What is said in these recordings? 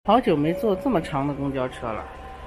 好久没坐这么长的公交车了，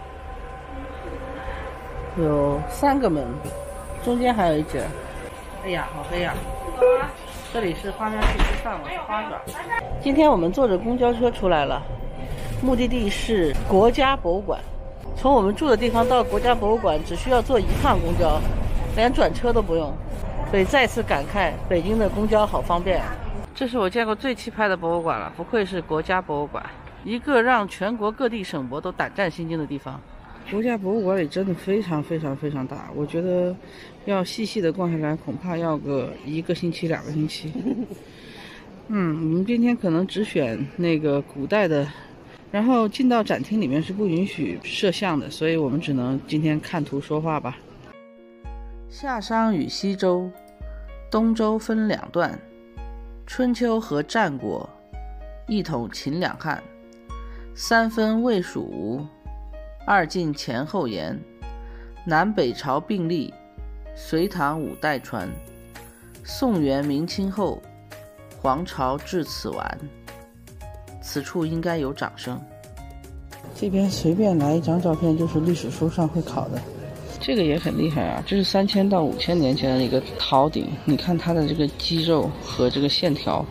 有3个门，中间还有一节。哎呀，好黑呀！这里是花苗去吃饭，我是花爪。今天我们坐着公交车出来了，目的地是国家博物馆。从我们住的地方到国家博物馆只需要坐1趟公交，连转车都不用。所以再次感慨北京的公交好方便。这是我见过最气派的博物馆了，不愧是国家博物馆，一个让全国各地省博都胆战心惊的地方。国家博物馆里真的非常大，我觉得要细细的逛下来恐怕要个1个星期2个星期。我们今天可能只选那个古代的，然后进到展厅里面是不允许摄像的，所以我们只能今天看图说话吧。夏商与西周，东周分2段，春秋和战国，一统秦2汉，3分魏蜀吴，2晋前后延，南北朝并立，隋唐5代传，宋元明清后，皇朝至此完。此处应该有掌声。这边随便来一张照片就是历史书上会考的。这个也很厉害啊，这是3000到5000年前的一个陶鼎，你看它的这个肌肉和这个线条。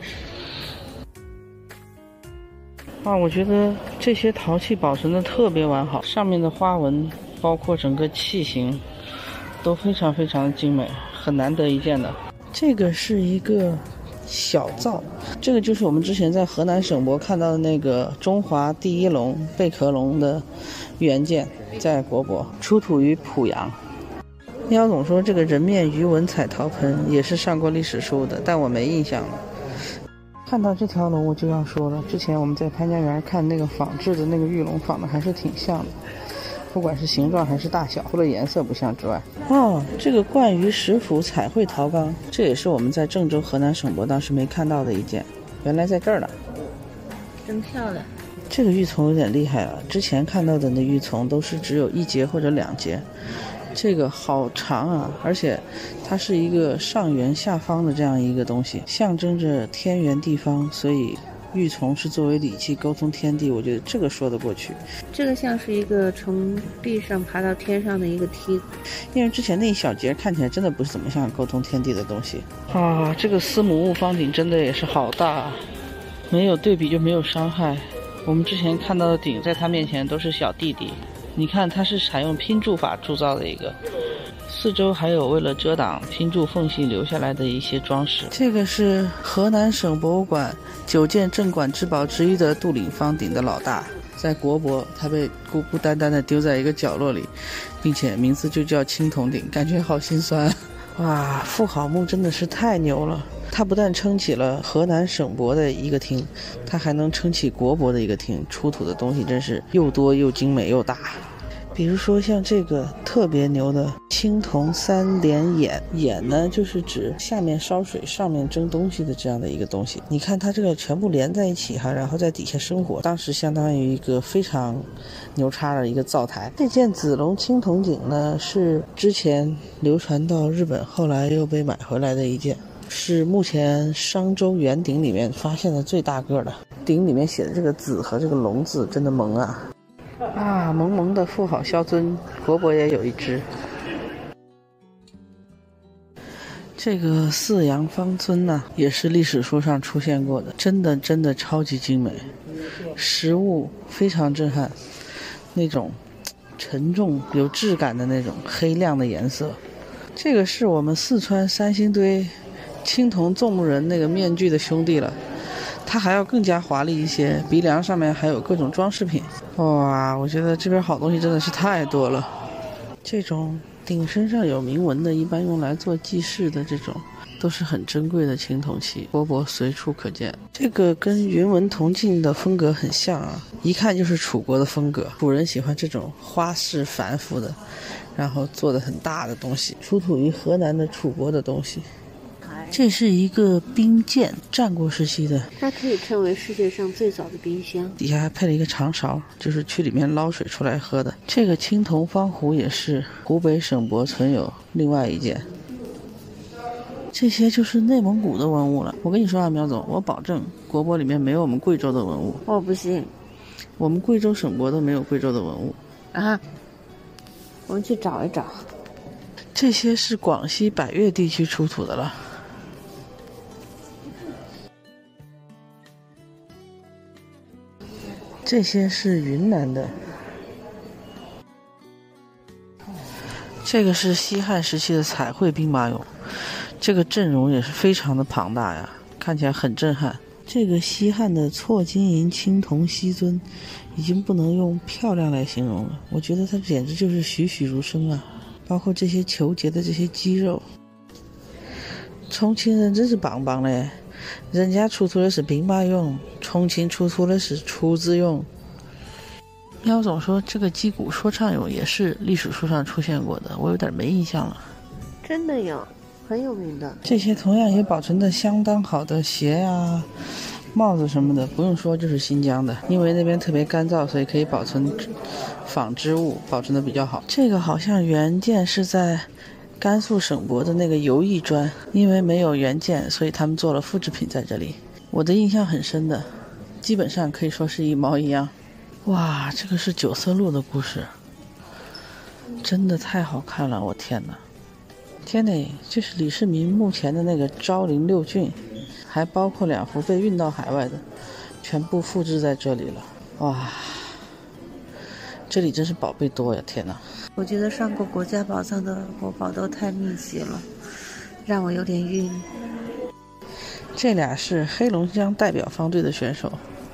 我觉得这些陶器保存的特别完好，上面的花纹包括整个器型都非常的精美，很难得一见的。这个是一个小灶，这个就是我们之前在河南省博看到的那个中华第1龙贝壳龙的原件，在国博出土于濮阳。喵总说这个人面鱼纹彩陶盆也是上过历史书的，但我没印象了。看到这条龙我就要说了，之前我们在潘家园看那个仿制的那个玉龙，仿的还是挺像的，不管是形状还是大小，除了颜色不像之外。这个冠于石斧彩绘陶缸，这也是我们在郑州河南省博当时没看到的一件，原来在这儿呢， 真漂亮。 这个玉琮有点厉害了，之前看到的那玉琮都是只有1节或者2节，这个好长啊，而且它是一个上圆下方的这样一个东西，象征着天圆地方，所以玉琮是作为礼器沟通天地，我觉得这个说得过去。 这个像是一个从地上爬到天上的一个梯子， 因为之前那一小节看起来真的不是怎么像沟通天地的东西这个司母戊方鼎真的也是好大，没有对比就没有伤害。我们之前看到的鼎在它面前都是小弟弟，你看它是采用拼铸法铸造的一个，四周还有为了遮挡拼铸缝隙留下来的一些装饰。这个是河南省博物馆9件镇馆之宝之一的杜岭方鼎的老大，在国博它被孤孤单单的丢在一个角落里，并且名字就叫青铜鼎，感觉好心酸。妇好墓真的是太牛了，它不但撑起了河南省博的一个厅，它还能撑起国博的一个厅，出土的东西真是又多又精美又大。比如说像这个特别牛的青铜3连眼，眼呢就是指下面烧水上面蒸东西的这样的一个东西，你看它这个全部连在一起然后在底下生火，当时相当于一个非常牛叉的一个灶台。这件紫龙青铜鼎呢是之前流传到日本，后来又被买回来的一件，是目前商周元鼎里面发现的最大个的。鼎里面写的这个紫和这个龙字真的萌萌萌的富好萧尊，国博也有一只。这个四羊方尊也是历史书上出现过的，真的超级精美，实物非常震撼，那种沉重有质感的那种黑亮的颜色。这个是我们四川三星堆青铜纵目人那个面具的兄弟了，它还要更加华丽一些，鼻梁上面还有各种装饰品。我觉得这边好东西真的是太多了。这种鼎身上有铭文的，一般用来做祭祀的这种，都是很珍贵的青铜器，国博随处可见。这个跟云纹铜镜的风格很像一看就是楚国的风格。楚人喜欢这种花式繁复的，然后做的很大的东西，出土于河南的楚国的东西。这是一个冰鉴，战国时期的， 它可以称为世界上最早的冰箱， 底下还配了一个长勺，就是去里面捞水出来喝的。这个青铜方壶也是湖北省博存有另外一件。这些就是内蒙古的文物了。我跟你说苗总，我保证国博里面没有我们贵州的文物。 我不信。 我们贵州省博都没有贵州的文物啊。我们去找一找。 这些是广西百越地区出土的了。这些是云南的。这个是西汉时期的彩绘兵马俑，这个阵容也是非常的庞大呀，看起来很震撼。这个西汉的错金银青铜锡尊已经不能用漂亮来形容了，我觉得它简直就是栩栩如生啊，包括这些球节的这些肌肉。重庆人真是棒棒嘞，人家出土的是兵马俑，重庆出土的是厨子俑。喵总说这个击鼓说唱俑也是历史书上出现过的，我有点没印象了。 真的有，很有名的。 这些同样也保存的相当好的鞋啊、帽子什么的，不用说就是新疆的，因为那边特别干燥，所以可以保存纺织物，保存的比较好。这个好像原件是在甘肃省博的那个游艺砖，因为没有原件，所以他们做了复制品在这里。我的印象很深的，基本上可以说是一毛一样。哇，这个是九色鹿的故事，真的太好看了，我天哪！天哪，这是李世民墓前的那个昭陵六骏，还包括2幅被运到海外的，全部复制在这里了。哇，这里真是宝贝多呀！天哪！ 我觉得上过国家宝藏的国宝都太密集了，让我有点晕。 这俩是黑龙江代表方队的选手。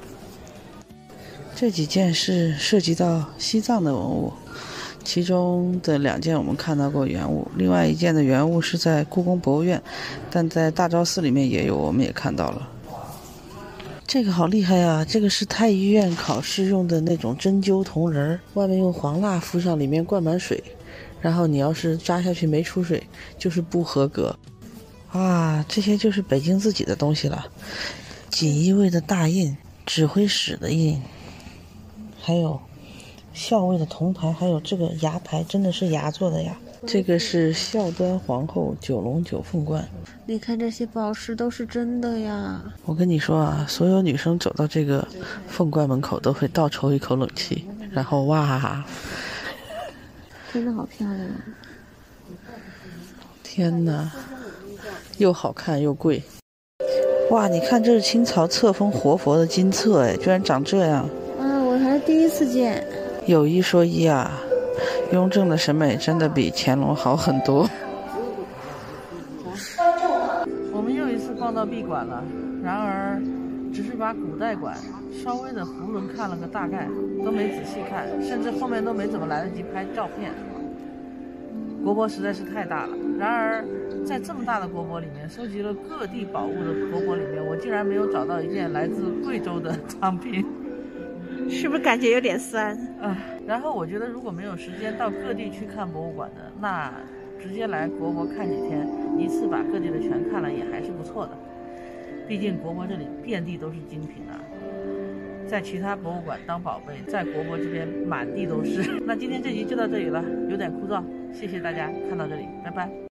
这几件是涉及到西藏的文物，其中的2件我们看到过原物，另外1件的原物是在故宫博物院，但在大昭寺里面也有，我们也看到了。这个好厉害啊，这个是太医院考试用的那种针灸铜人，外面用黄蜡敷上，里面灌满水，然后你要是扎下去没出水就是不合格。啊，这些就是北京自己的东西了，锦衣卫的大印，指挥使的印，还有校尉的铜牌，还有这个牙牌，真的是牙做的呀。这个是孝端皇后9龙9凤冠。 你看这些宝石都是真的呀。 我跟你说啊，所有女生走到这个凤冠门口都会倒抽一口冷气，然后哇， 真的好漂亮。 天哪，又好看又贵。哇，你看这是清朝册封活佛的金册，哎，居然长这样。 我还是第一次见。 有一说一啊，雍正的审美真的比乾隆好很多。我们又一次逛到闭馆了，然而只是把古代馆稍微的囫囵看了个大概，都没仔细看，甚至后面都没怎么来得及拍照片。国博实在是太大了，然而在这么大的国博里面，收集了各地宝物的国博里面，我竟然没有找到一件来自贵州的藏品。 是不是感觉有点酸啊？然后我觉得如果没有时间到各地去看博物馆的，那直接来国博看几天，一次把各地的全看了也还是不错的。毕竟国博这里遍地都是精品啊，在其他博物馆当宝贝，在国博这边满地都是。那今天这集就到这里了，有点枯燥，谢谢大家看到这里，拜拜。